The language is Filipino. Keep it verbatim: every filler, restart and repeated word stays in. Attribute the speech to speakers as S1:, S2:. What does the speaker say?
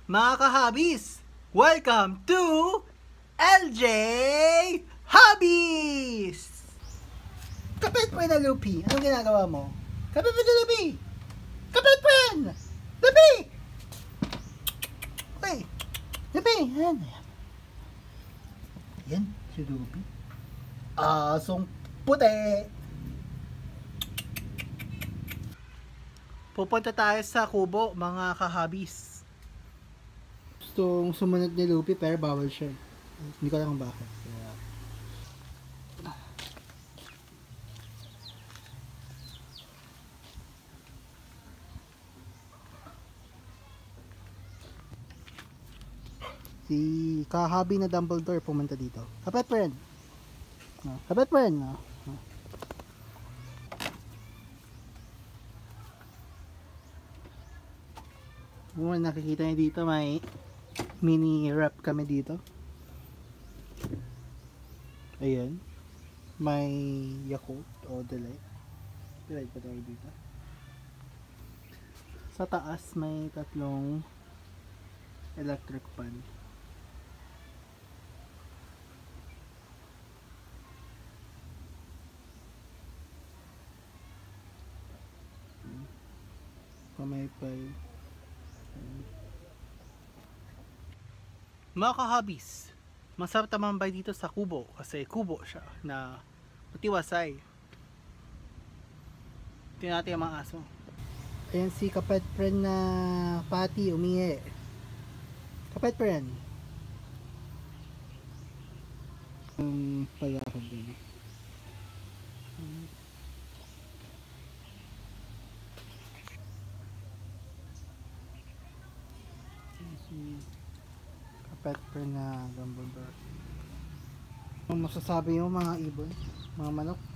S1: Mga kahabis, welcome to L J Hobbies! Kapit mo na Lupi, anong ginagawa mo? Kapit mo na Lupi! Kapit mo yan! Lupi! Okay, Lupi, yan. Yan, si Lupi. Asong puti! Pupunta tayo sa kubo, mga kahabis. Gustong sumunod ni Lupi pero bawal siya. Hindi ko alam kung bakit. Kaya... Si kahabi na Dumbledore pumunta dito. Kapit friend. No, kapit friend. No. No. Kung nakikita niyo dito, may mini wrap kami dito. Ayan. May Yakult o Delight. Delight pa tayo dito. Sa taas may tatlong electric fan. Pamaypay. Mga kahabis, masarap tamambay dito sa kubo kasi kubo siya na matiwasay. Tingnan natin ang mga aso. Ayan si kapet friend na Patty umihi. Kapet friend. Um, payakad din. Kapet friend na Dumbledore. Ano masasabi yung mga ibon? Mga manok?